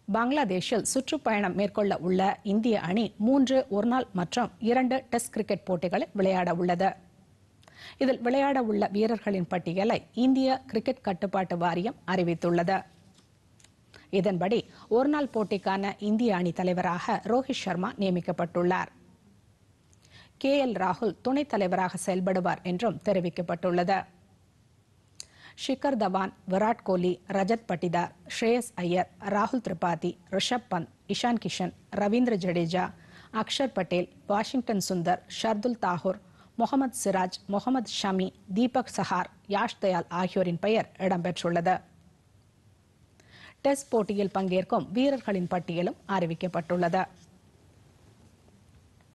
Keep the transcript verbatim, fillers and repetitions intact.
பங்களாதேஷில் சுற்றுப்பயணம் மேற்கொள்ள உள்ள இந்திய அணி மூன்று ஒருநாள் மற்றும் இரண்டு டெஸ்ட் கிரிக்கெட் போட்டிகளில் விளையாட உள்ளது. இதில் விளையாட உள்ள வீரர்களின் பட்டியலை இந்திய கிரிக்கெட் கட்டுப்பாட்டு வாரியம் அறிவித்துள்ளது. இதன்படி ஒருநாள் போட்டிக்கான இந்திய அணி தலைவராக ரோஹித் சர்மா நியமிக்கப்பட்டுள்ளார். கே எல் ராகுல் துணைத் தலைவராக செயல்படுவார் என்றும் தெரிவிக்கப்பட்டுள்ளது. ஷிகர் தவான், விராட் கோலி, ரஜத் பட்டிதார், ஸ்ரேயஸ் ஐயர், ராகுல் திரிபாதி, ரிஷப் பந்த், இஷான் கிஷன், ரவீந்திர ஜடேஜா, அக்ஷர் பட்டேல், வாஷிங்டன் சுந்தர், ஷர்துல் தாகூர், முகமது சிராஜ், முகமது ஷமி, தீபக் சஹார், யாஷ் தயால் ஆகியோரின் பெயர் இடம்பெற்றுள்ளது. டெஸ்ட் போட்டியில் பங்கேற்கும் வீரர்களின் பட்டியலும் அறிவிக்கப்பட்டுள்ளது.